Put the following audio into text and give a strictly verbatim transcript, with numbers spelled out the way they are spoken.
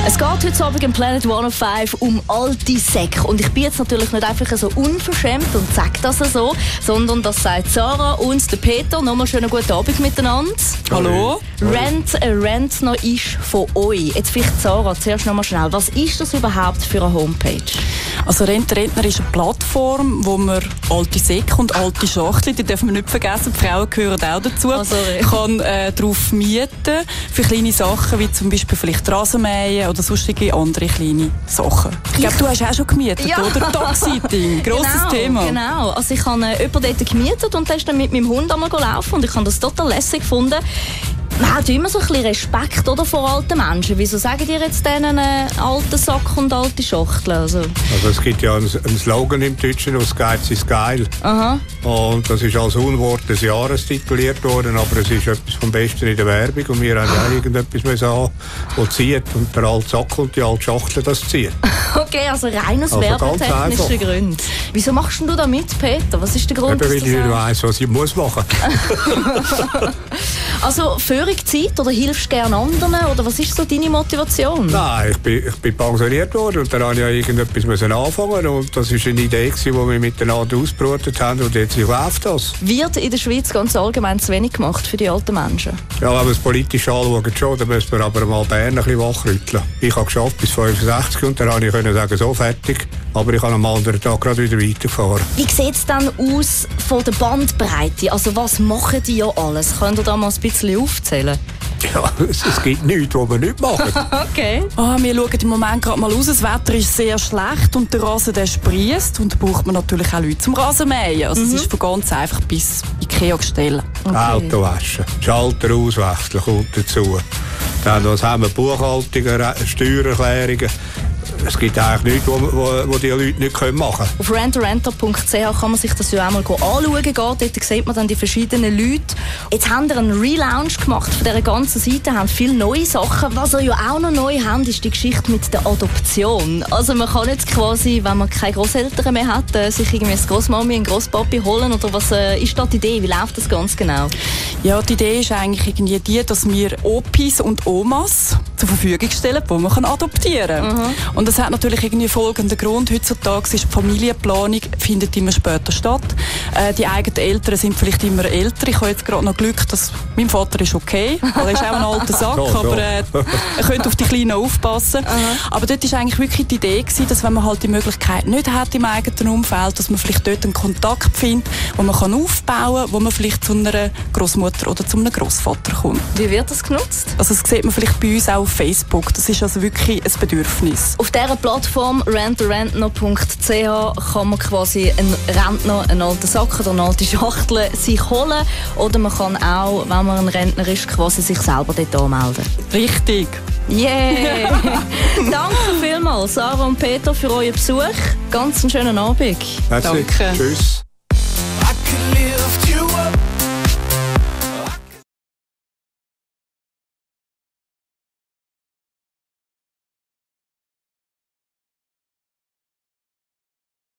Es geht heute Abend im Planet hundertfünf um alte Säcke. Und ich bin jetzt natürlich nicht einfach so unverschämt und sage das so, sondern das sagt Sarah und der Peter. Nochmal schönen guten Abend miteinander. Hallo. Rent a Rentner ist von euch. Jetzt vielleicht Sarah, zuerst nochmal schnell. Was ist das überhaupt für eine Homepage? Also Rent a Rentner ist eine Plattform, wo man alte Säcke und alte Schachteln, die dürfen wir nicht vergessen, die Frauen gehören auch dazu, also, kann äh, drauf mieten für kleine Sachen, wie zum Beispiel vielleicht Rasenmähen oder sonstige andere kleine Sachen. Ich glaube, du hast auch schon gemietet, ja. oder? Dog-Sitting, grosses genau, Thema. Genau, also ich habe äh, jemanden dort gemietet und der ist dann mit meinem Hund einmal laufen und ich habe das total lässig gefunden. Man hat immer so ein bisschen Respekt, oder, vor alten Menschen. Wieso sagen die jetzt denen äh, alten Sack und alte Schachtel? Also. also es gibt ja einen, einen Slogan im Deutschen, «Das Geiz ist geil». Aha. Und das ist als Unwort des Jahres tituliert worden, aber es ist etwas vom Besten in der Werbung und wir haben ja irgendetwas haben, das zieht und der alte Sack und die alte Schachtel das zieht. Okay, also rein aus also werbetechnischen Gründen. Wieso machst du da mit, Peter? Was ist der Grund, Eben, weil dass ich du nicht weiss, was ich muss machen muss. Also Führungszeit oder hilfst du gerne anderen? Oder was ist so deine Motivation? Nein, ich bin, ich bin pensioniert worden und dann musste ich ja irgendetwas müssen anfangen und das war eine Idee, die wir miteinander ausgebrütet haben und jetzt läuft das. Wird in der Schweiz ganz allgemein zu wenig gemacht für die alten Menschen? Ja, wenn wir es politisch anschauen, schon, dann müssen wir aber mal Bern ein bisschen wachrütteln. Ich habe geschafft bis fünfundsechzig und dann konnte ich sagen, so fertig, aber ich kann am anderen Tag gerade wieder weiterfahren. Wie sieht es dann aus von der Bandbreite? Also was machen die ja alles? Könnt ihr da mal ein bisschen aufzählen? Ja, es, es gibt nichts, was wir nicht machen. Okay. Oh, wir schauen im Moment gerade mal raus. Das Wetter ist sehr schlecht und der Rasen der sprießt. Und da braucht man natürlich auch Leute zum Rasenmähen. Also mhm. es ist von ganz einfach bis Ikea-Gestelle. Okay. Auto waschen, Schalter auswechseln kommt dazu. Dann was haben wir? Buchhaltungen, Steuererklärungen. Es gibt eigentlich nichts, was die Leute nicht machen können. Auf rent a renter punkt c h kann man sich das ja auch mal anschauen. Dort sieht man dann die verschiedenen Leute. Jetzt haben wir einen Relaunch gemacht von dieser ganzen Seite, haben viele neue Sachen. Was ihr ja auch noch neu habt, ist die Geschichte mit der Adoption. Also man kann jetzt quasi, wenn man keine Großeltern mehr hat, sich irgendwie eine Großmami, einen Großpapi holen. Oder was äh, ist da die Idee? Wie läuft das ganz genau? Ja, die Idee ist eigentlich irgendwie die, dass wir Opis und Omas zur Verfügung stellen, die man adoptieren kann. Mhm. Und das hat natürlich irgendwie folgenden Grund. Heutzutage ist die Familienplanung findet immer später statt. Äh, die eigenen Eltern sind vielleicht immer älter. Ich habe jetzt gerade noch Glück, dass mein Vater ist okay. Er ist auch ein alter Sack, so, so. aber äh, er könnte auf die Kleinen aufpassen. Mhm. Aber dort war eigentlich wirklich die Idee gewesen, dass wenn man halt die Möglichkeit nicht hat im eigenen Umfeld, dass man vielleicht dort einen Kontakt findet, wo man kann aufbauen kann, wo man vielleicht zu einer Großmutter oder zu einem Großvater kommt. Wie wird das genutzt? Also das sieht man vielleicht bei uns auch auf Facebook. Das ist also wirklich ein Bedürfnis. Auf dieser Plattform rent a rentner punkt c h kann man quasi einen Rentner, einen alten Sack oder eine alte Schachtel sich holen. Oder man kann auch, wenn man ein Rentner ist, quasi sich selber dort anmelden. Richtig. Yeah! Danke vielmals, Sarah und Peter, für euren Besuch. Ganz einen schönen Abend. Danke. Danke. Tschüss.